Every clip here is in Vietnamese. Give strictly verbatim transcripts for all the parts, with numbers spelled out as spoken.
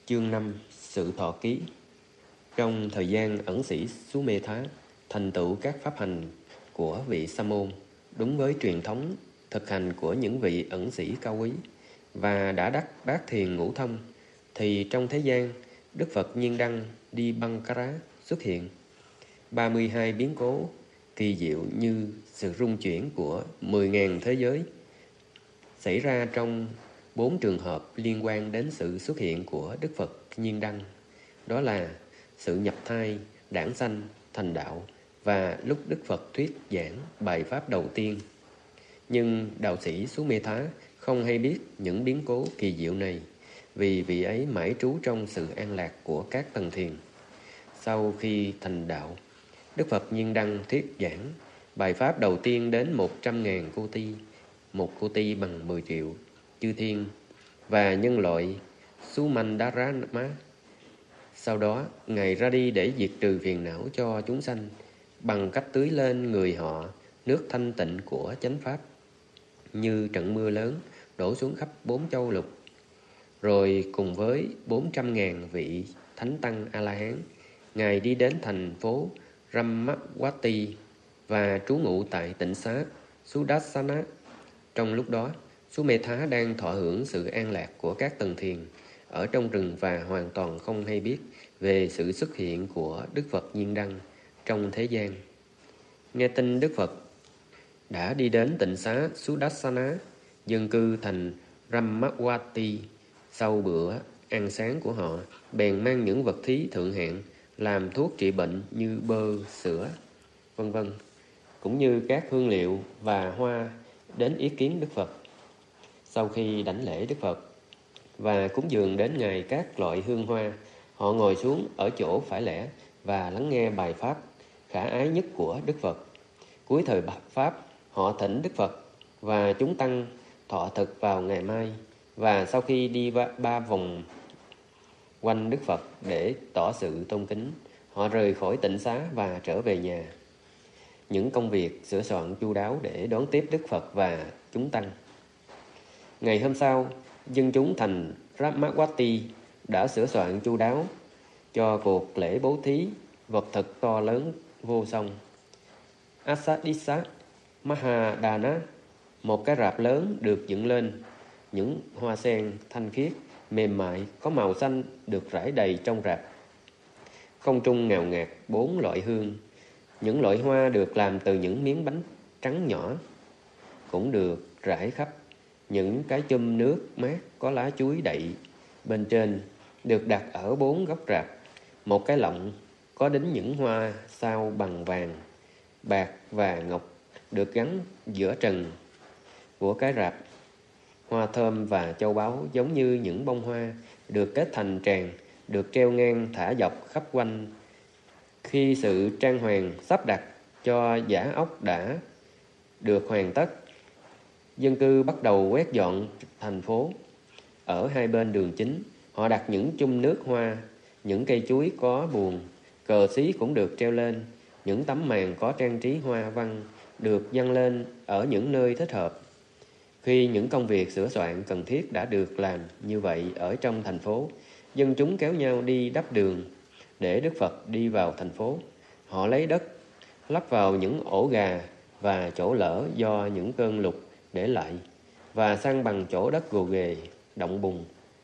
Chương năm. Sự thọ ký. Trong thời gian ẩn sĩ Su-mê-thá thành tựu các pháp hành của vị Sa môn đúng với truyền thống thực hành của những vị ẩn sĩ cao quý và đã đắc bát thiền ngũ thông, thì trong thế gian Đức Phật Nhiên Đăng Đi Băng Cá Rá xuất hiện. ba mươi hai biến cố kỳ diệu như sự rung chuyển của mười ngàn thế giới xảy ra trong bốn trường hợp liên quan đến sự xuất hiện của Đức Phật Nhiên Đăng. Đó là sự nhập thai, đản sanh, thành đạo và lúc Đức Phật thuyết giảng bài pháp đầu tiên. Nhưng đạo sĩ Su-mê-thá không hay biết những biến cố kỳ diệu này, vì vị ấy mãi trú trong sự an lạc của các tầng thiền. Sau khi thành đạo, Đức Phật Nhiên Đăng thuyết giảng bài pháp đầu tiên đến một trăm ngàn cô ti, một cô ti bằng mười triệu chư thiên và nhân loại Sumandara-má. Sau đó, Ngài ra đi để diệt trừ phiền não cho chúng sanh bằng cách tưới lên người họ nước thanh tịnh của chánh pháp, như trận mưa lớn đổ xuống khắp bốn châu lục. Rồi cùng với bốn trăm ngàn vị thánh tăng A-la-hán, Ngài đi đến thành phố Rammawati và trú ngụ tại tịnh xá Sudassana. Trong lúc đó, Su-mê-thá đang thọ hưởng sự an lạc của các tầng thiền ở trong rừng và hoàn toàn không hay biết về sự xuất hiện của Đức Phật Nhiên Đăng trong thế gian. Nghe tin Đức Phật đã đi đến tịnh xá Sudassana, dân cư thành Rammawati sau bữa ăn sáng của họ bèn mang những vật thí thượng hạng làm thuốc trị bệnh như bơ, sữa, vân vân, cũng như các hương liệu và hoa đến ý kiến Đức Phật. Sau khi đảnh lễ Đức Phật và cúng dường đến Ngài các loại hương hoa, họ ngồi xuống ở chỗ phải lẽ và lắng nghe bài pháp khả ái nhất của Đức Phật. Cuối thời pháp, họ thỉnh Đức Phật và chúng tăng thọ thực vào ngày mai, và sau khi đi ba, ba vòng quanh Đức Phật để tỏ sự tôn kính, họ rời khỏi tịnh xá và trở về nhà. Những công việc sửa soạn chu đáo để đón tiếp Đức Phật và chúng tăng. Ngày hôm sau, dân chúng thành Rammawati đã sửa soạn chu đáo cho cuộc lễ bố thí vật thực to lớn vô song. Asadisa Mahadana, một cái rạp lớn được dựng lên, những hoa sen thanh khiết, mềm mại, có màu xanh được rải đầy trong rạp. Không trung ngào ngạt bốn loại hương. Những loại hoa được làm từ những miếng bánh trắng nhỏ cũng được rải khắp. Những cái chum nước mát có lá chuối đậy bên trên được đặt ở bốn góc rạp. Một cái lọng có đính những hoa sao bằng vàng, bạc và ngọc được gắn giữa trần của cái rạp. Hoa thơm và châu báu giống như những bông hoa được kết thành tràng, được treo ngang thả dọc khắp quanh. Khi sự trang hoàng sắp đặt cho dã ốc đã được hoàn tất, dân cư bắt đầu quét dọn thành phố. Ở hai bên đường chính, họ đặt những chum nước hoa, những cây chuối có buồn, cờ xí cũng được treo lên. Những tấm màn có trang trí hoa văn được dăng lên ở những nơi thích hợp. Khi những công việc sửa soạn cần thiết đã được làm như vậy ở trong thành phố, dân chúng kéo nhau đi đắp đường để Đức Phật đi vào thành phố. Họ lấy đất lắp vào những ổ gà và chỗ lở do những cơn lụt để lại, và san bằng chỗ đất gồ ghề, động bùn.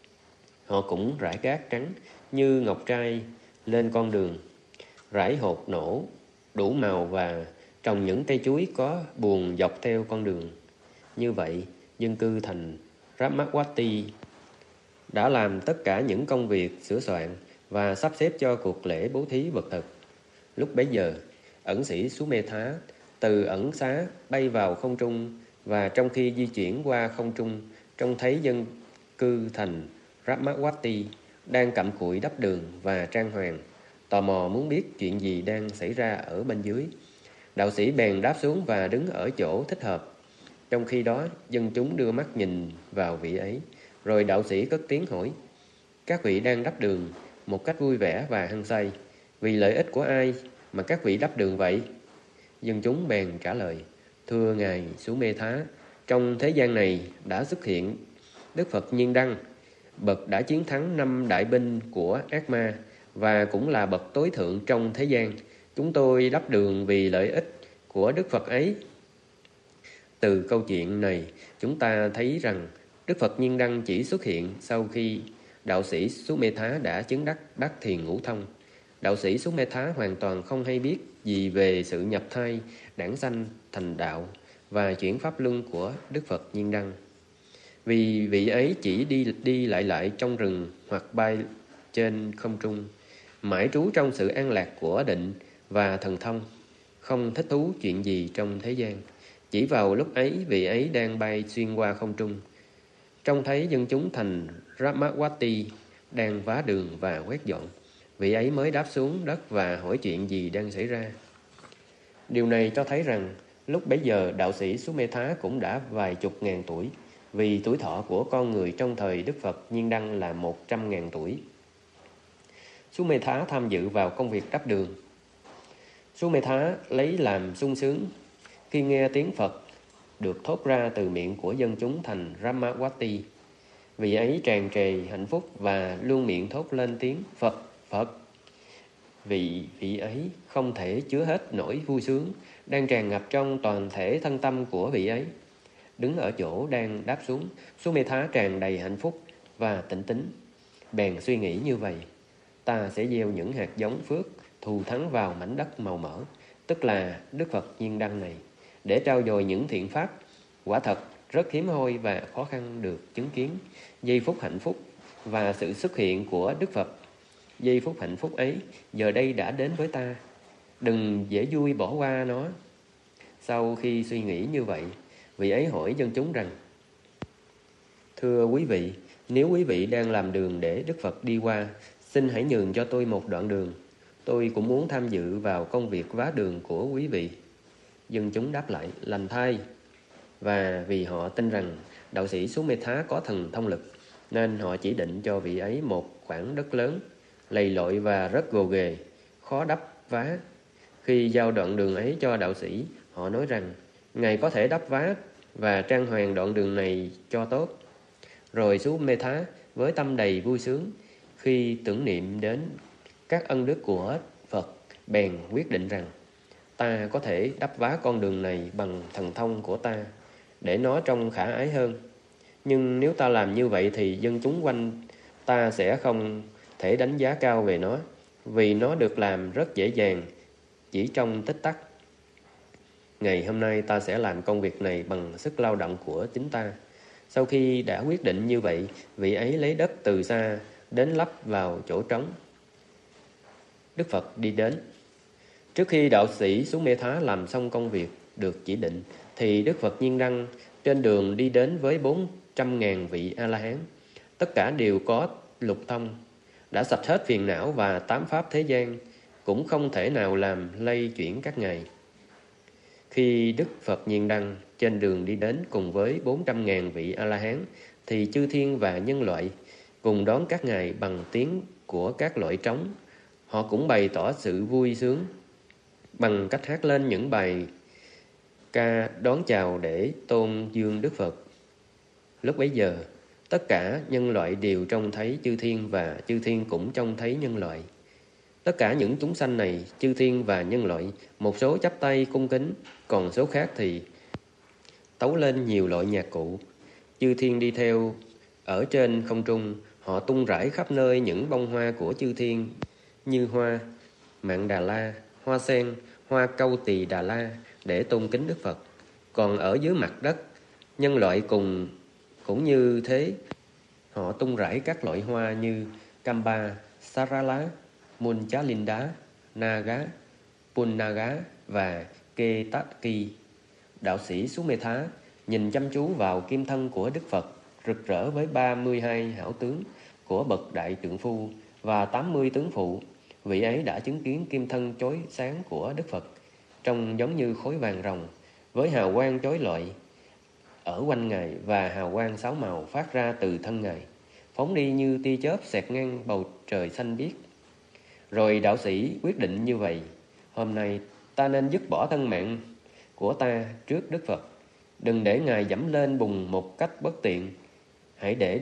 Họ cũng rải cát trắng như ngọc trai lên con đường, rải hột nổ đủ màu và trồng những cây chuối có buồn dọc theo con đường. Như vậy, dân cư thành Rammawati đã làm tất cả những công việc sửa soạn và sắp xếp cho cuộc lễ bố thí vật thực. Lúc bấy giờ, ẩn sĩ Su-mê-thá từ ẩn xá bay vào không trung, và trong khi di chuyển qua không trung, trông thấy dân cư thành Rammawati đang cặm cụi đắp đường và trang hoàng, tò mò muốn biết chuyện gì đang xảy ra ở bên dưới. Đạo sĩ bèn đáp xuống và đứng ở chỗ thích hợp. Trong khi đó, dân chúng đưa mắt nhìn vào vị ấy, rồi đạo sĩ cất tiếng hỏi: "Các vị đang đắp đường một cách vui vẻ và hăng say, vì lợi ích của ai mà các vị đắp đường vậy?" Dân chúng bèn trả lời: "Thưa Ngài Su-mê-thá, trong thế gian này đã xuất hiện Đức Phật Nhiên Đăng, Bậc đã chiến thắng năm đại binh của ác ma và cũng là bậc tối thượng trong thế gian. Chúng tôi đắp đường vì lợi ích của Đức Phật ấy. Từ câu chuyện này, chúng ta thấy rằng Đức Phật Nhiên Đăng chỉ xuất hiện sau khi đạo sĩ Sumedha đã chứng đắc đắc thiền ngũ thông. Đạo sĩ Sumedha hoàn toàn không hay biết gì về sự nhập thai, đản sanh thành đạo và chuyển pháp luân của Đức Phật Nhiên Đăng. Vì vị ấy chỉ đi đi lại lại trong rừng hoặc bay trên không trung, mãi trú trong sự an lạc của định và thần thông, không thích thú chuyện gì trong thế gian. Chỉ vào lúc ấy, vị ấy đang bay xuyên qua không trung, trông thấy dân chúng thành Ramawati đang vá đường và quét dọn. Vị ấy mới đáp xuống đất và hỏi chuyện gì đang xảy ra. Điều này cho thấy rằng lúc bấy giờ đạo sĩ Sumedha cũng đã vài chục ngàn tuổi, vì tuổi thọ của con người trong thời Đức Phật Nhiên Đăng là một trăm ngàn tuổi. Sumedha tham dự vào công việc đắp đường. Sumedha lấy làm sung sướng khi nghe tiếng Phật được thốt ra từ miệng của dân chúng thành Ramawati. Vị ấy tràn trề hạnh phúc và luôn miệng thốt lên tiếng Phật, Phật. Vị vị ấy không thể chứa hết nỗi vui sướng đang tràn ngập trong toàn thể thân tâm của vị ấy. Đứng ở chỗ đang đáp xuống, Sumedha tràn đầy hạnh phúc và tĩnh tính. Bèn suy nghĩ như vậy: ta sẽ gieo những hạt giống phước thù thắng vào mảnh đất màu mỡ, tức là Đức Phật Nhiên Đăng này, để trao dồi những thiện pháp. Quả thật rất hiếm hoi và khó khăn được chứng kiến giây phút hạnh phúc và sự xuất hiện của Đức Phật. Giây phút hạnh phúc ấy giờ đây đã đến với ta, đừng dễ vui bỏ qua nó. Sau khi suy nghĩ như vậy, vị ấy hỏi dân chúng rằng: thưa quý vị, nếu quý vị đang làm đường để Đức Phật đi qua, xin hãy nhường cho tôi một đoạn đường. Tôi cũng muốn tham dự vào công việc vá đường của quý vị. Dân chúng đáp lại: lành thay. Và vì họ tin rằng đạo sĩ Sumedha có thần thông lực, nên họ chỉ định cho vị ấy một khoảng đất lớn, lầy lội và rất gồ ghề, khó đắp vá. Khi giao đoạn đường ấy cho đạo sĩ, họ nói rằng ngài có thể đắp vá và trang hoàng đoạn đường này cho tốt. Rồi Sumedha với tâm đầy vui sướng khi tưởng niệm đến các ân đức của Phật, bèn quyết định rằng ta có thể đắp vá con đường này bằng thần thông của ta, để nó trông khả ái hơn. Nhưng nếu ta làm như vậy thì dân chúng quanh ta sẽ không thể đánh giá cao về nó, vì nó được làm rất dễ dàng, chỉ trong tích tắc. Ngày hôm nay ta sẽ làm công việc này bằng sức lao động của chính ta. Sau khi đã quyết định như vậy, vị ấy lấy đất từ xa đến lấp vào chỗ trống. Đức Phật đi đến. Trước khi đạo sĩ Sumedha làm xong công việc được chỉ định, thì Đức Phật Nhiên Đăng trên đường đi đến với bốn trăm ngàn vị A-la-hán. Tất cả đều có lục thông, đã sạch hết phiền não và tám pháp thế gian, cũng không thể nào làm lay chuyển các ngài. Khi Đức Phật Nhiên Đăng trên đường đi đến cùng với bốn trăm ngàn vị A-la-hán, thì chư thiên và nhân loại cùng đón các ngài bằng tiếng của các loại trống. Họ cũng bày tỏ sự vui sướng bằng cách hát lên những bài ca đón chào để tôn dương Đức Phật. Lúc bấy giờ, tất cả nhân loại đều trông thấy chư thiên và chư thiên cũng trông thấy nhân loại. Tất cả những chúng sanh này, chư thiên và nhân loại, một số chắp tay cung kính, còn số khác thì tấu lên nhiều loại nhạc cụ. Chư thiên đi theo ở trên không trung, họ tung rải khắp nơi những bông hoa của chư thiên như hoa Mạn Đà La, hoa sen, hoa Câu Tỳ Đà La để tôn kính Đức Phật. Còn ở dưới mặt đất, nhân loại cùng cũng như thế, họ tung rải các loại hoa như Kamba, Sarala, Munchalinda, Naga, Punnaga và Ketaki. Đạo sĩ Sumedha nhìn chăm chú vào kim thân của Đức Phật, rực rỡ với ba mươi hai hảo tướng của bậc đại trượng phu và tám mươi tướng phụ. Vị ấy đã chứng kiến kim thân chói sáng của Đức Phật, trông giống như khối vàng ròng, với hào quang chói lọi ở quanh ngài và hào quang sáu màu phát ra từ thân ngài, phóng đi như tia chớp xẹt ngang bầu trời xanh biếc. Rồi đạo sĩ quyết định như vậy: hôm nay ta nên dứt bỏ thân mạng của ta trước Đức Phật, đừng để ngài dẫm lên bùn một cách bất tiện. Hãy để Đức Phật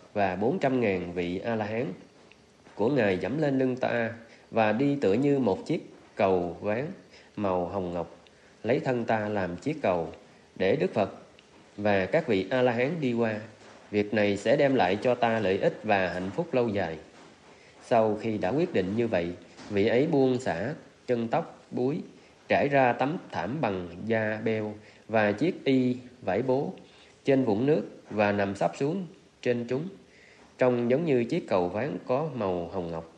và bốn trăm ngàn vị A-la-hán của Ngài dẫm lên lưng ta và đi tựa như một chiếc cầu ván màu hồng ngọc, lấy thân ta làm chiếc cầu để Đức Phật và các vị A-la-hán đi qua. Việc này sẽ đem lại cho ta lợi ích và hạnh phúc lâu dài. Sau khi đã quyết định như vậy, vị ấy buông xả chân tóc búi, trải ra tấm thảm bằng da beo và chiếc y vải bố trên vũng nước và nằm sấp xuống trên chúng, trông giống như chiếc cầu ván có màu hồng ngọc.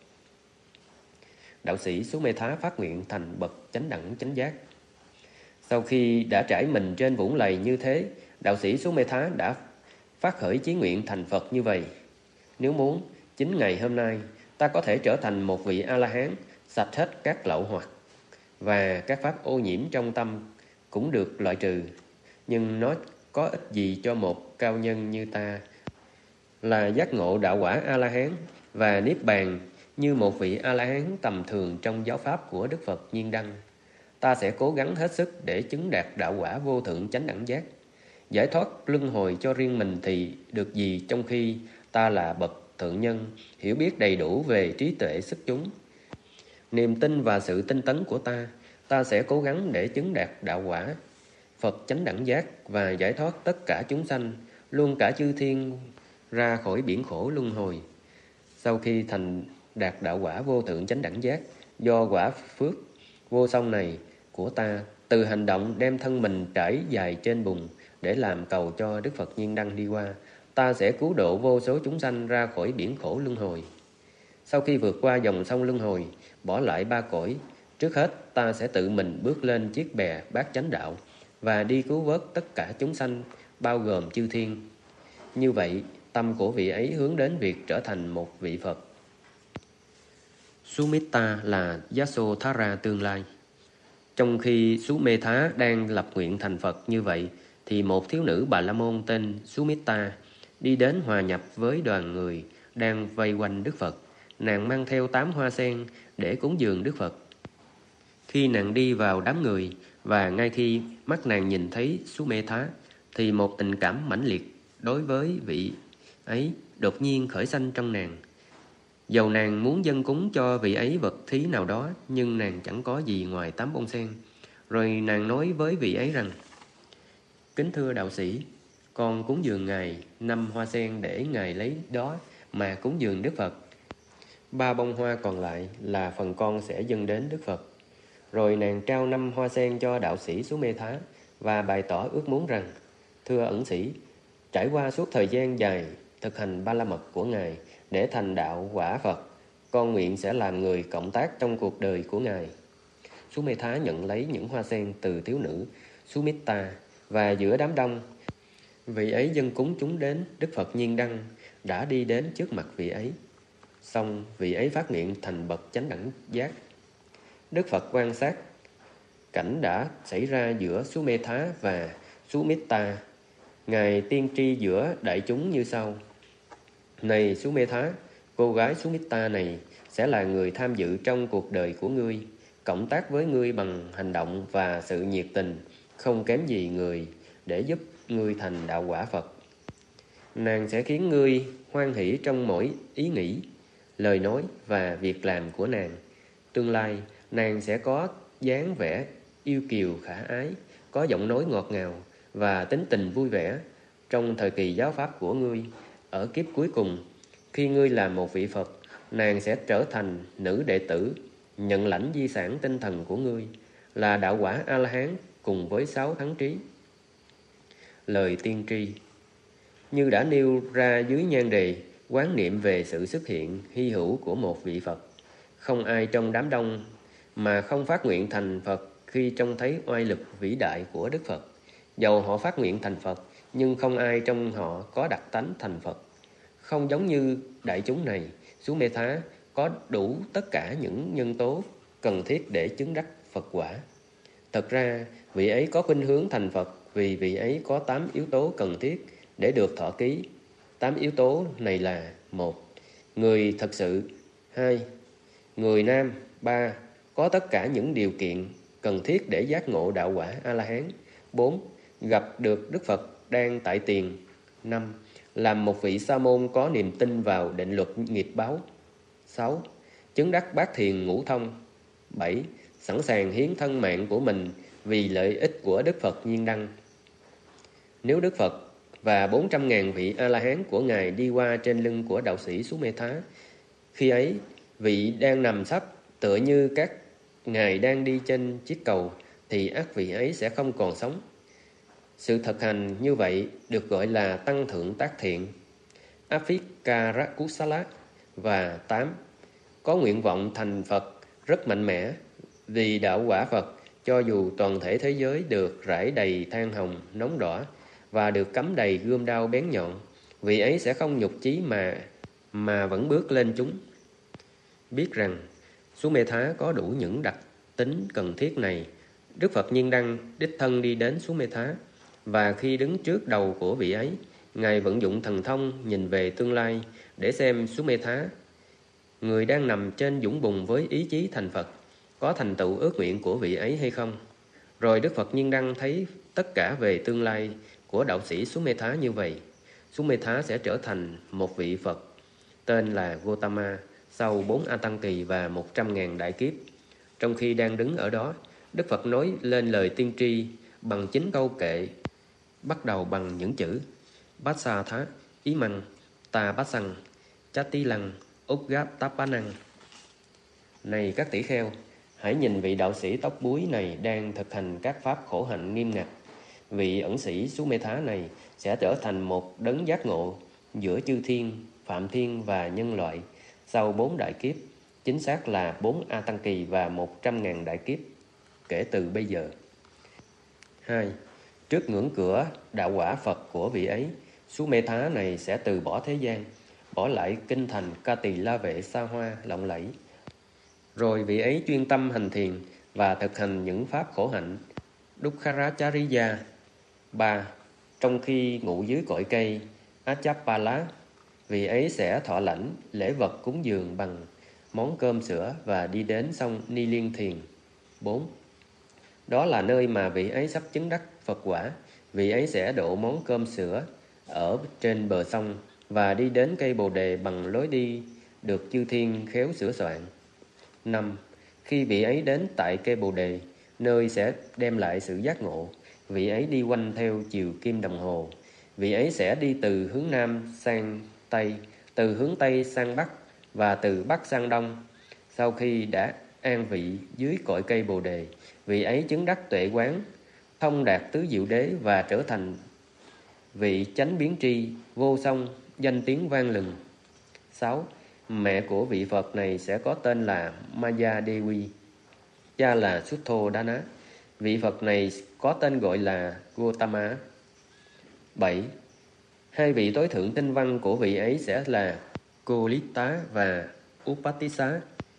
Đạo sĩ Su-mê-thá phát nguyện thành bậc chánh đẳng chánh giác. Sau khi đã trải mình trên vũng lầy như thế, đạo sĩ Su-mê-thá đã phát khởi chí nguyện thành Phật như vậy: nếu muốn, chính ngày hôm nay ta có thể trở thành một vị A-la-hán, sạch hết các lậu hoặc, và các pháp ô nhiễm trong tâm cũng được loại trừ. Nhưng nó có ích gì cho một cao nhân như ta là giác ngộ đạo quả A-la-hán và niết bàn như một vị A-la-hán tầm thường trong giáo pháp của Đức Phật Nhiên Đăng? Ta sẽ cố gắng hết sức để chứng đạt đạo quả vô thượng chánh đẳng giác. Giải thoát luân hồi cho riêng mình thì được gì trong khi ta là bậc thượng nhân, hiểu biết đầy đủ về trí tuệ xuất chúng? Niềm tin và sự tinh tấn của ta, ta sẽ cố gắng để chứng đạt đạo quả Phật chánh đẳng giác và giải thoát tất cả chúng sanh, luôn cả chư thiên, ra khỏi biển khổ luân hồi. Sau khi thành đạt đạo quả vô thượng chánh đẳng giác, do quả phước vô song này của ta, từ hành động đem thân mình trải dài trên bùn để làm cầu cho Đức Phật Nhiên Đăng đi qua, ta sẽ cứu độ vô số chúng sanh ra khỏi biển khổ luân hồi. Sau khi vượt qua dòng sông luân hồi, bỏ lại ba cõi, trước hết ta sẽ tự mình bước lên chiếc bè bát chánh đạo và đi cứu vớt tất cả chúng sanh, bao gồm chư thiên. Như vậy, tâm của vị ấy hướng đến việc trở thành một vị Phật. Sumitta là Yasodhara tương lai. Trong khi Su-mê-thá đang lập nguyện thành Phật như vậy, thì một thiếu nữ Bà La Môn tên Sumitta đi đến hòa nhập với đoàn người đang vây quanh Đức Phật. Nàng mang theo tám hoa sen để cúng dường Đức Phật. Khi nàng đi vào đám người và ngay khi mắt nàng nhìn thấy Su-mê-thá, thì một tình cảm mãnh liệt đối với vị ấy đột nhiên khởi sanh trong nàng. Dầu nàng muốn dâng cúng cho vị ấy vật thí nào đó, nhưng nàng chẳng có gì ngoài tám bông sen. Rồi nàng nói với vị ấy rằng: kính thưa đạo sĩ, con cúng dường ngài năm hoa sen để ngài lấy đó mà cúng dường Đức Phật. Ba bông hoa còn lại là phần con sẽ dâng đến Đức Phật. Rồi nàng trao năm hoa sen cho đạo sĩ Su-mê-thá và bày tỏ ước muốn rằng: thưa ẩn sĩ, trải qua suốt thời gian dài thực hành ba la mật của ngài để thành đạo quả Phật, con nguyện sẽ làm người cộng tác trong cuộc đời của ngài. Su-mê-thá nhận lấy những hoa sen từ thiếu nữ Sumitta, và giữa đám đông, vị ấy dâng cúng chúng đến Đức Phật Nhiên Đăng đã đi đến trước mặt vị ấy. Xong vị ấy phát nguyện thành bậc chánh đẳng giác. Đức Phật quan sát cảnh đã xảy ra giữa Su-mê-thá và Sumitta. Ngài tiên tri giữa đại chúng như sau: này Su-mê-thá, cô gái Sumitta này sẽ là người tham dự trong cuộc đời của ngươi, cộng tác với ngươi bằng hành động và sự nhiệt tình không kém gì người để giúp ngươi thành đạo quả Phật. Nàng sẽ khiến ngươi hoan hỷ trong mỗi ý nghĩ, lời nói và việc làm của nàng. Tương lai, nàng sẽ có dáng vẻ yêu kiều khả ái, có giọng nói ngọt ngào và tính tình vui vẻ. Trong thời kỳ giáo pháp của ngươi, ở kiếp cuối cùng, khi ngươi là một vị Phật, nàng sẽ trở thành nữ đệ tử, nhận lãnh di sản tinh thần của ngươi, là đạo quả A-la-hán cùng với sáu thắng trí. Lời tiên tri như đã nêu ra dưới nhan đề, quán niệm về sự xuất hiện hy hữu của một vị Phật. Không ai trong đám đông mà không phát nguyện thành Phật khi trông thấy oai lực vĩ đại của Đức Phật. Dầu họ phát nguyện thành Phật, nhưng không ai trong họ có đặc tánh thành Phật. Không giống như đại chúng này, Su-mê-thá có đủ tất cả những nhân tố cần thiết để chứng đắc Phật quả. Thật ra, vị ấy có khuynh hướng thành Phật vì vị ấy có tám yếu tố cần thiết để được thọ ký. Tám yếu tố này là: một. Người thật sự. Hai. Người nam. Ba. Có tất cả những điều kiện cần thiết để giác ngộ đạo quả A-la-hán. Bốn. Gặp được Đức Phật đang tại tiền. Năm. làm một vị sa môn có niềm tin vào định luật nghiệp báo. Sáu. Chứng đắc bát thiền ngũ thông. Bảy. Sẵn sàng hiến thân mạng của mình vì lợi ích của Đức Phật Nhiên Đăng. Nếu Đức Phật và bốn trăm ngàn vị A-la-hán của Ngài đi qua trên lưng của đạo sĩ Su-mê-thá, khi ấy vị đang nằm sấp tựa như các Ngài đang đi trên chiếc cầu, thì ắt vị ấy sẽ không còn sống. Sự thực hành như vậy được gọi là tăng thượng tác thiện, Aphikarakusala. Và tám. Có nguyện vọng thành Phật rất mạnh mẽ, vì đạo quả Phật, cho dù toàn thể thế giới được rải đầy than hồng nóng đỏ và được cắm đầy gươm đao bén nhọn, vị ấy sẽ không nhục chí mà mà vẫn bước lên chúng. Biết rằng Su-mê-thá có đủ những đặc tính cần thiết này, Đức Phật Nhiên Đăng đích thân đi đến Su-mê-thá, và khi đứng trước đầu của vị ấy, Ngài vận dụng thần thông nhìn về tương lai để xem Su-mê-thá, người đang nằm trên dũng bùn với ý chí thành Phật, có thành tựu ước nguyện của vị ấy hay không. Rồi Đức Phật Nhiên Đăng thấy tất cả về tương lai của đạo sĩ Su-mê-thá như vậy. Su-mê-thá sẽ trở thành một vị Phật tên là Gotama sau bốn A Tăng Kỳ và một trăm ngàn đại kiếp. Trong khi đang đứng ở đó, Đức Phật nói lên lời tiên tri bằng chính câu kệ, bắt đầu bằng những chữ Bát Sa Thá, Ý Măng, Ta Bát Săng, Chát Tí Lăng, Úc Gáp Táp Bá Năng. Này các tỷ kheo, hãy nhìn vị đạo sĩ tóc búi này đang thực hành các pháp khổ hạnh nghiêm ngặt. Vị ẩn sĩ Su-mê-thá này sẽ trở thành một đấng giác ngộ giữa chư thiên, phạm thiên và nhân loại sau bốn đại kiếp, chính xác là bốn A Tăng Kỳ và một trăm ngàn đại kiếp kể từ bây giờ. Hai. Trước ngưỡng cửa đạo quả Phật của vị ấy, Su-mê-thá này sẽ từ bỏ thế gian, bỏ lại kinh thành Ca Tỳ La Vệ xa hoa lộng lẫy. Rồi vị ấy chuyên tâm hành thiền và thực hành những pháp khổ hạnh Dukkharachariya. Ba. Trong khi ngủ dưới cội cây Achapala, vị ấy sẽ thọ lãnh lễ vật cúng dường bằng món cơm sữa và đi đến sông Ni Liên Thiền. Bốn. Đó là nơi mà vị ấy sắp chứng đắc Phật quả. Vị ấy sẽ đổ món cơm sữa ở trên bờ sông và đi đến cây Bồ Đề bằng lối đi được chư thiên khéo sửa soạn. Năm. Khi vị ấy đến tại cây Bồ Đề, nơi sẽ đem lại sự giác ngộ, vị ấy đi quanh theo chiều kim đồng hồ. Vị ấy sẽ đi từ hướng Nam sang Tây, từ hướng Tây sang Bắc và từ Bắc sang Đông. Sau khi đã an vị dưới cội cây Bồ Đề, vị ấy chứng đắc tuệ quán, thông đạt tứ diệu đế và trở thành vị chánh biến tri, vô song, danh tiếng vang lừng. Sáu. Mẹ của vị Phật này sẽ có tên là Maya Devi, cha là Sutthodana. Vị Phật này có tên gọi là Gotama. Bảy. Hai vị tối thượng tinh văn của vị ấy sẽ là Kolita và Upatissa,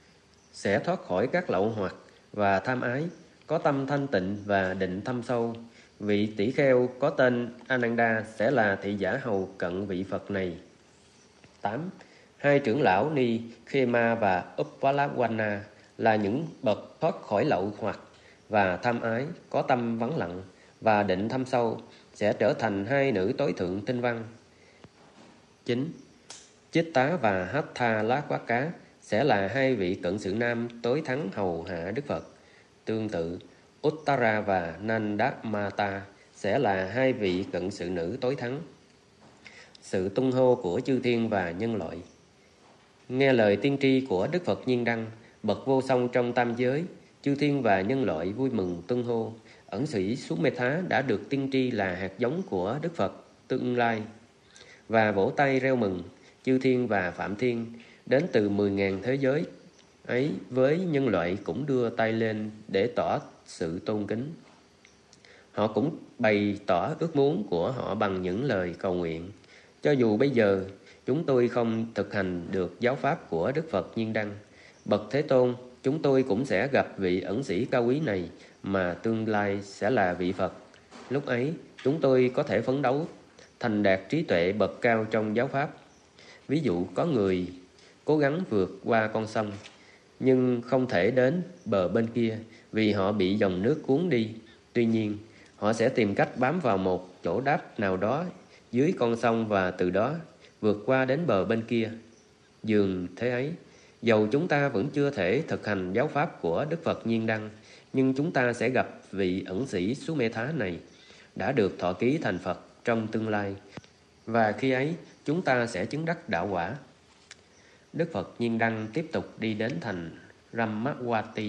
sẽ thoát khỏi các lậu hoặc và tham ái, có tâm thanh tịnh và định thâm sâu. Vị tỷ kheo có tên Ananda sẽ là thị giả hầu cận vị Phật này. Tám. Hai trưởng lão Ni Khema và Uppalawana là những bậc thoát khỏi lậu hoặc và tham ái, có tâm vắng lặng và định thâm sâu, sẽ trở thành hai nữ tối thượng tinh văn. Chín. Chitta và Hatha Lá Quá Cá sẽ là hai vị cận sự nam tối thắng hầu hạ Đức Phật. Tương tự, Uttara và Nandamata sẽ là hai vị cận sự nữ tối thắng. Sự tung hô của chư thiên và nhân loại. Nghe lời tiên tri của Đức Phật Nhiên Đăng, bậc vô song trong tam giới, chư thiên và nhân loại vui mừng tung hô. Ẩn sĩ Su-mê-thá đã được tiên tri là hạt giống của Đức Phật tương lai, và vỗ tay reo mừng. Chư thiên và phạm thiên đến từ mười ngàn thế giới ấy với nhân loại cũng đưa tay lên để tỏ sự tôn kính. Họ cũng bày tỏ ước muốn của họ bằng những lời cầu nguyện. Cho dù bây giờ chúng tôi không thực hành được giáo pháp của Đức Phật Nhiên Đăng, bậc Thế Tôn, chúng tôi cũng sẽ gặp vị ẩn sĩ cao quý này mà tương lai sẽ là vị Phật. Lúc ấy, chúng tôi có thể phấn đấu thành đạt trí tuệ bậc cao trong giáo pháp. Ví dụ có người cố gắng vượt qua con sông, nhưng không thể đến bờ bên kia vì họ bị dòng nước cuốn đi. Tuy nhiên, họ sẽ tìm cách bám vào một chỗ đáp nào đó dưới con sông và từ đó vượt qua đến bờ bên kia. Dường thế ấy, dầu chúng ta vẫn chưa thể thực hành giáo pháp của Đức Phật Nhiên Đăng, nhưng chúng ta sẽ gặp vị ẩn sĩ Sumedha này đã được thọ ký thành Phật trong tương lai, và khi ấy chúng ta sẽ chứng đắc đạo quả. Đức Phật Nhiên Đăng tiếp tục đi đến thành Rammawati.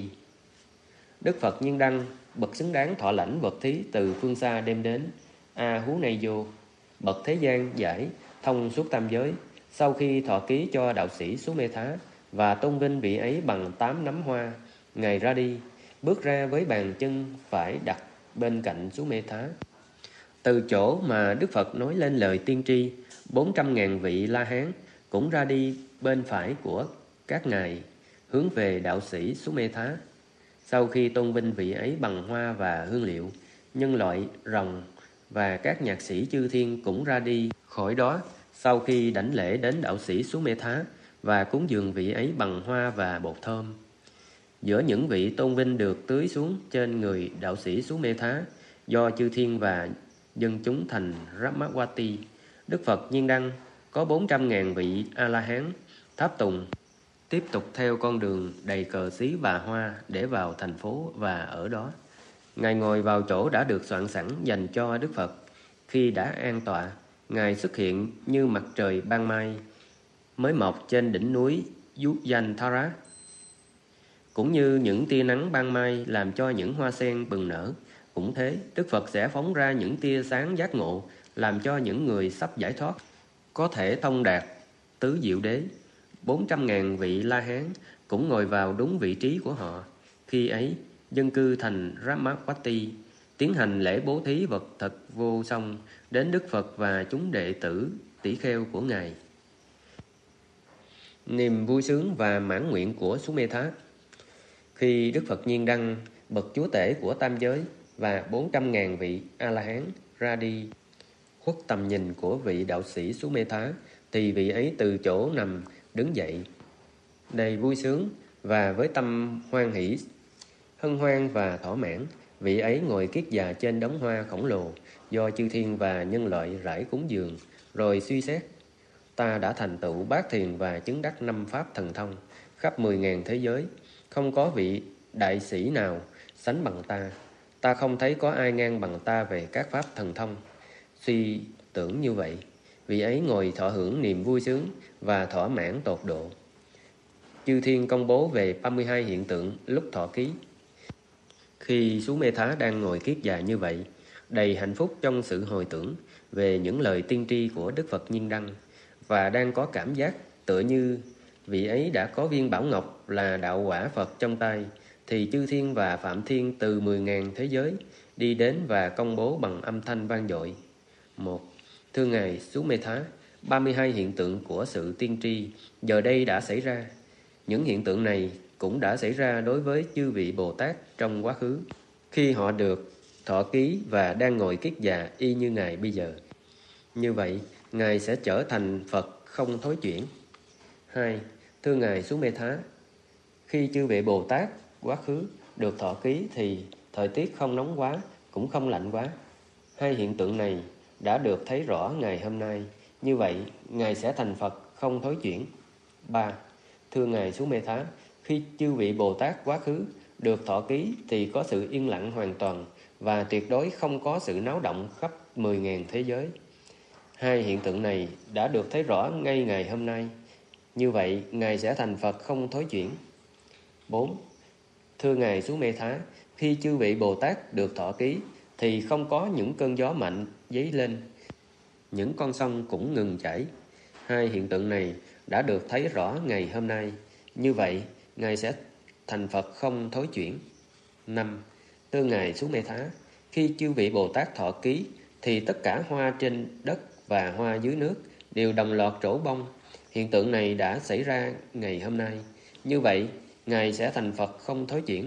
Đức Phật Nhiên Đăng, bậc xứng đáng thọ lãnh vật thí từ phương xa đem đến A Hú Nay Vô, bậc thế gian giải thông suốt tam giới, sau khi thọ ký cho đạo sĩ Sumedha và tôn vinh vị ấy bằng tám nắm hoa, Ngài ra đi, bước ra với bàn chân phải đặt bên cạnh Sumedha. Từ chỗ mà Đức Phật nói lên lời tiên tri, bốn trăm ngàn vị La Hán cũng ra đi bên phải của các ngài, hướng về đạo sĩ Sumedha. Sau khi tôn vinh vị ấy bằng hoa và hương liệu, nhân loại, rồng và các nhạc sĩ chư thiên cũng ra đi khỏi đó, sau khi đảnh lễ đến đạo sĩ Sumedha và cúng dường vị ấy bằng hoa và bột thơm. Giữa những vị tôn vinh được tưới xuống trên người đạo sĩ Sumedha do chư thiên và dân chúng thành Rammawati, Đức Phật Nhiên Đăng có bốn trăm ngàn vị A-la-hán tháp tùng, tiếp tục theo con đường đầy cờ xí và hoa để vào thành phố và ở đó. Ngài ngồi vào chỗ đã được soạn sẵn dành cho Đức Phật. Khi đã an tọa, Ngài xuất hiện như mặt trời ban mai mới mọc trên đỉnh núi Yujanthara, cũng như những tia nắng ban mai làm cho những hoa sen bừng nở. Cũng thế, Đức Phật sẽ phóng ra những tia sáng giác ngộ, làm cho những người sắp giải thoát có thể thông đạt tứ diệu đế. Bốn trăm ngàn vị La Hán cũng ngồi vào đúng vị trí của họ. Khi ấy, dân cư thành Rammawati tiến hành lễ bố thí vật thật vô song đến Đức Phật và chúng đệ tử tỷ kheo của Ngài. Niềm vui sướng và mãn nguyện của Sumedha. Khi Đức Phật Nhiên Đăng, bậc chúa tể của tam giới, và bốn trăm ngàn vị A-la-hán ra đi khuất tầm nhìn của vị đạo sĩ Sumedha, thì vị ấy từ chỗ nằm đứng dậy, đầy vui sướng và với tâm hoan hỷ, hân hoan và thỏa mãn. Vị ấy ngồi kiết già trên đống hoa khổng lồ do chư thiên và nhân loại rải cúng dường, rồi suy xét: ta đã thành tựu bát thiền và chứng đắc năm pháp thần thông khắp mười ngàn thế giới, không có vị đại sĩ nào sánh bằng ta. Ta không thấy có ai ngang bằng ta về các pháp thần thông. Suy tưởng như vậy, vị ấy ngồi thọ hưởng niềm vui sướng và thỏa mãn tột độ. Chư thiên công bố về ba mươi hai hiện tượng lúc thọ ký. Khi Sumedha đang ngồi kiết già như vậy, đầy hạnh phúc trong sự hồi tưởng về những lời tiên tri của Đức Phật Nhiên Đăng, và đang có cảm giác tựa như vị ấy đã có viên bảo ngọc là đạo quả Phật trong tay, thì chư thiên và phạm thiên từ mười ngàn thế giới đi đến và công bố bằng âm thanh vang dội: một. Thưa Ngài Sumedha, ba mươi hai hiện tượng của sự tiên tri giờ đây đã xảy ra. Những hiện tượng này cũng đã xảy ra đối với chư vị Bồ Tát trong quá khứ, khi họ được thọ ký và đang ngồi kiết già y như Ngài bây giờ. Như vậy, Ngài sẽ trở thành Phật không thối chuyển. Hai. Thưa Ngài Sumedha, khi chư vị Bồ Tát quá khứ được thọ ký thì thời tiết không nóng quá, cũng không lạnh quá. Hai hiện tượng này đã được thấy rõ ngày hôm nay. Như vậy, Ngài sẽ thành Phật không thối chuyển. Ba. Thưa Ngài Sumedha, khi chư vị Bồ Tát quá khứ được thọ ký thì có sự yên lặng hoàn toàn và tuyệt đối không có sự náo động khắp mười ngàn thế giới. Hai hiện tượng này đã được thấy rõ ngay ngày hôm nay. Như vậy, Ngài sẽ thành Phật không thối chuyển. Bốn. Thưa Ngài Sumedha, khi chư vị Bồ Tát được thọ ký thì không có những cơn gió mạnh dấy lên, những con sông cũng ngừng chảy. Hai hiện tượng này đã được thấy rõ ngày hôm nay. Như vậy, Ngài sẽ thành Phật không thối chuyển. Năm. Thưa Ngài Sumedha, khi chư vị Bồ Tát thọ ký thì tất cả hoa trên đất và hoa dưới nước đều đồng loạt trổ bông. Hiện tượng này đã xảy ra ngày hôm nay. Như vậy, Ngài sẽ thành Phật không thối chuyển.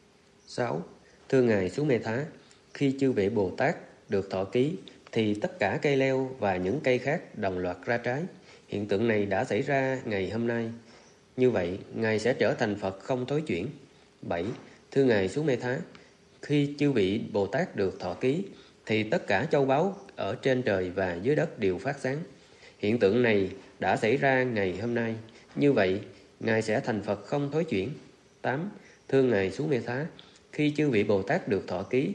Sáu. Thưa Ngài Sumedha, khi chư vị Bồ Tát được thọ ký thì tất cả cây leo và những cây khác đồng loạt ra trái. Hiện tượng này đã xảy ra ngày hôm nay. Như vậy, Ngài sẽ trở thành Phật không thối chuyển. Bảy. Thưa Ngài Sumedha, khi chư vị Bồ Tát được thọ ký thì tất cả châu báu ở trên trời và dưới đất đều phát sáng. Hiện tượng này đã xảy ra ngày hôm nay, như vậy Ngài sẽ thành Phật không thối chuyển. tám. Thưa Ngài Xú Mê Thá, khi chư vị Bồ Tát được thọ ký,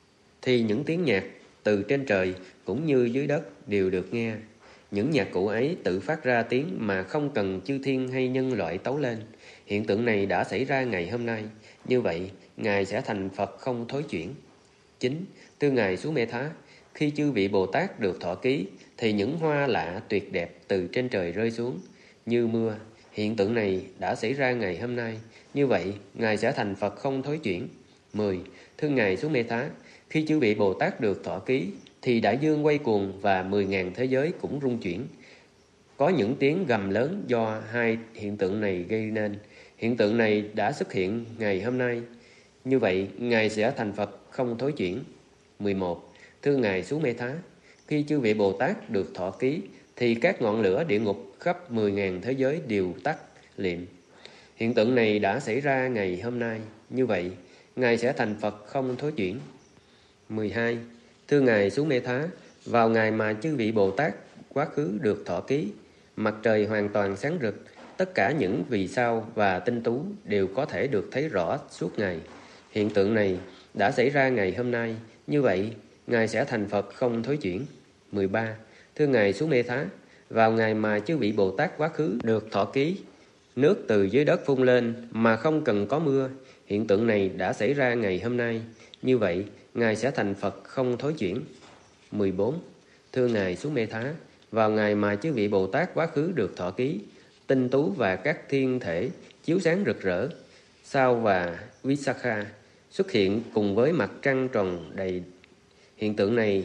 thì những tiếng nhạc từ trên trời cũng như dưới đất đều được nghe. Những nhạc cụ ấy tự phát ra tiếng mà không cần chư thiên hay nhân loại tấu lên. Hiện tượng này đã xảy ra ngày hôm nay, như vậy Ngài sẽ thành Phật không thối chuyển. chín. Thưa Ngài Xú Mê Thá, khi chư vị Bồ Tát được thọ ký, thì những hoa lạ tuyệt đẹp từ trên trời rơi xuống như mưa. Hiện tượng này đã xảy ra ngày hôm nay, như vậy Ngài sẽ thành Phật không thối chuyển. mười. Thưa Ngài Xú Mê Thá, khi chư vị Bồ Tát được thọ ký, thì đại dương quay cuồng và mười ngàn thế giới cũng rung chuyển. Có những tiếng gầm lớn do hai hiện tượng này gây nên. Hiện tượng này đã xuất hiện ngày hôm nay, như vậy Ngài sẽ thành Phật không thối chuyển. mười một. Thưa Ngài Xú Mê Thá, khi chư vị Bồ Tát được thọ ký, thì các ngọn lửa địa ngục khắp mười ngàn thế giới đều tắt liệm. Hiện tượng này đã xảy ra ngày hôm nay, như vậy Ngài sẽ thành Phật không thối chuyển. mười hai. Thưa Ngài Xú Mê Thá, vào ngày mà chư vị Bồ Tát quá khứ được thọ ký, mặt trời hoàn toàn sáng rực, tất cả những vì sao và tinh tú đều có thể được thấy rõ suốt ngày. Hiện tượng này đã xảy ra ngày hôm nay, như vậy Ngài sẽ thành Phật không thối chuyển. mười ba. Thưa Ngài Xú Mê Thá, vào ngày mà chư vị Bồ Tát quá khứ được thọ ký, nước từ dưới đất phun lên mà không cần có mưa. Hiện tượng này đã xảy ra ngày hôm nay, như vậy Ngài sẽ thành Phật không thối chuyển. mười bốn. Thưa Ngài Xú Mê Thá, vào ngày mà chư vị Bồ Tát quá khứ được thọ ký, tinh tú và các thiên thể chiếu sáng rực rỡ, sao và Visakha xuất hiện cùng với mặt trăng tròn đầy. Hiện tượng này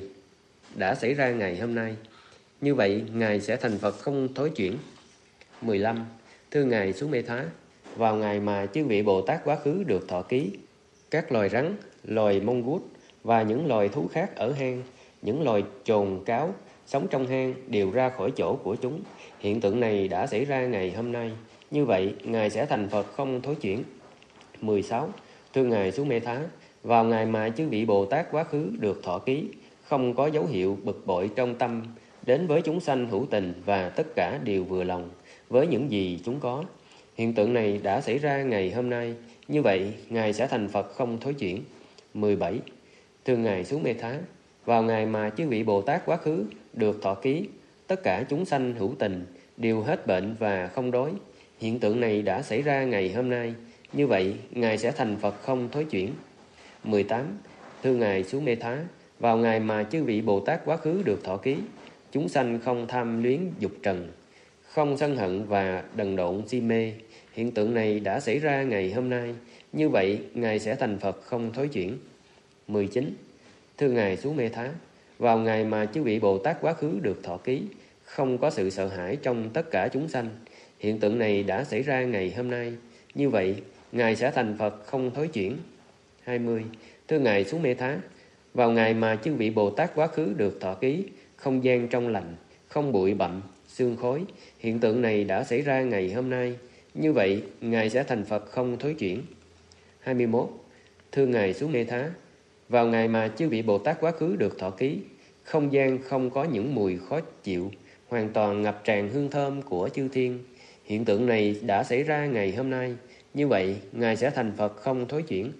đã xảy ra ngày hôm nay, như vậy Ngài sẽ thành Phật không thối chuyển. mười lăm. Thưa Ngài Xú Mê Thá, vào ngày mà chư vị Bồ Tát quá khứ được thọ ký, các loài rắn, loài mông gút và những loài thú khác ở hang, những loài chồn cáo sống trong hang đều ra khỏi chỗ của chúng. Hiện tượng này đã xảy ra ngày hôm nay, như vậy Ngài sẽ thành Phật không thối chuyển. mười sáu. Thưa Ngài Xú Mê Thá, vào ngày mà chư vị Bồ Tát quá khứ được thọ ký, không có dấu hiệu bực bội trong tâm, đến với chúng sanh hữu tình và tất cả đều vừa lòng với những gì chúng có. Hiện tượng này đã xảy ra ngày hôm nay, như vậy Ngài sẽ thành Phật không thối chuyển. mười bảy. Thưa Ngài Xú Mê Thá, vào ngày mà chư vị Bồ Tát quá khứ được thọ ký, tất cả chúng sanh hữu tình đều hết bệnh và không đói. Hiện tượng này đã xảy ra ngày hôm nay, như vậy Ngài sẽ thành Phật không thối chuyển. mười tám. Thưa Ngài Xú Mê Thá, vào ngày mà chư vị Bồ Tát quá khứ được thọ ký, chúng sanh không tham luyến dục trần, không sân hận và đần độn si mê. Hiện tượng này đã xảy ra ngày hôm nay, như vậy Ngài sẽ thành Phật không thối chuyển. mười chín. Thưa Ngài Xú Mê Thá, vào ngày mà chư vị Bồ Tát quá khứ được thọ ký, không có sự sợ hãi trong tất cả chúng sanh. Hiện tượng này đã xảy ra ngày hôm nay, như vậy Ngài sẽ thành Phật không thối chuyển. hai mươi. Thưa Ngài Xú Mê Thá, vào ngày mà chư vị Bồ Tát quá khứ được thọ ký, không gian trong lành, không bụi bặm, sương khói. Hiện tượng này đã xảy ra ngày hôm nay, như vậy Ngài sẽ thành Phật không thối chuyển. hai mươi mốt. Thưa Ngài Xú Mê Thá, vào ngày mà chư vị Bồ Tát quá khứ được thọ ký, không gian không có những mùi khó chịu, hoàn toàn ngập tràn hương thơm của chư thiên. Hiện tượng này đã xảy ra ngày hôm nay, như vậy Ngài sẽ thành Phật không thối chuyển.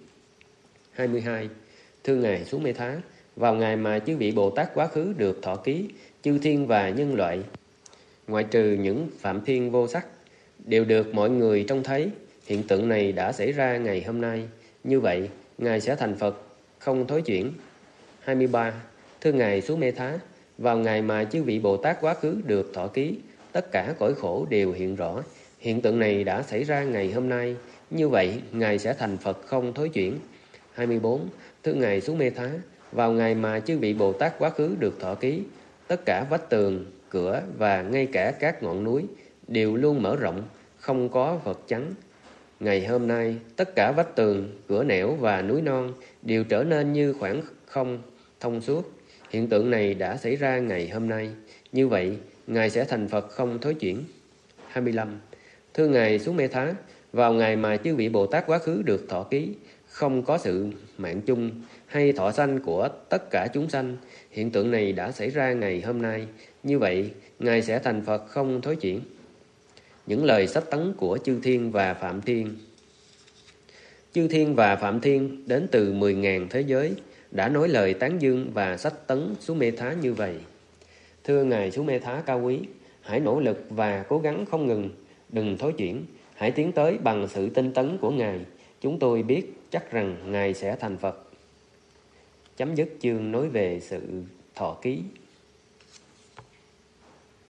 hai mươi hai. Thưa Ngài Xú Mê Thá, vào ngày mà chư vị Bồ Tát quá khứ được thọ ký, chư thiên và nhân loại, ngoại trừ những phạm thiên vô sắc, đều được mọi người trông thấy. Hiện tượng này đã xảy ra ngày hôm nay, như vậy Ngài sẽ thành Phật không thối chuyển. hai mươi ba. Thưa Ngài Xú Mê Thá, vào ngày mà chư vị Bồ Tát quá khứ được thọ ký, tất cả cõi khổ đều hiện rõ. Hiện tượng này đã xảy ra ngày hôm nay, như vậy Ngài sẽ thành Phật không thối chuyển. hai mươi bốn. Thưa Ngài Xú Mê Thá, vào ngày mà chư vị Bồ Tát quá khứ được thọ ký, tất cả vách tường, cửa và ngay cả các ngọn núi đều luôn mở rộng, không có vật chắn. Ngày hôm nay, tất cả vách tường, cửa nẻo và núi non đều trở nên như khoảng không thông suốt. Hiện tượng này đã xảy ra ngày hôm nay, như vậy Ngài sẽ thành Phật không thối chuyển. hai mươi lăm. Thưa Ngài Xú Mê Thá, vào ngày mà chư vị Bồ Tát quá khứ được thọ ký, không có sự mạng chung hay thọ sanh của tất cả chúng sanh. Hiện tượng này đã xảy ra ngày hôm nay. Như vậy, Ngài sẽ thành Phật không thối chuyển. Những lời sách tấn của chư thiên và Phạm Thiên. Chư thiên và Phạm Thiên đến từ mười ngàn thế giới đã nói lời tán dương và sách tấn Su-mê-thá như vậy. Thưa Ngài Su-mê-thá cao quý, hãy nỗ lực và cố gắng không ngừng, đừng thối chuyển. Hãy tiến tới bằng sự tinh tấn của Ngài. Chúng tôi biết chắc rằng Ngài sẽ thành Phật. Chấm dứt chương nói về sự thọ ký.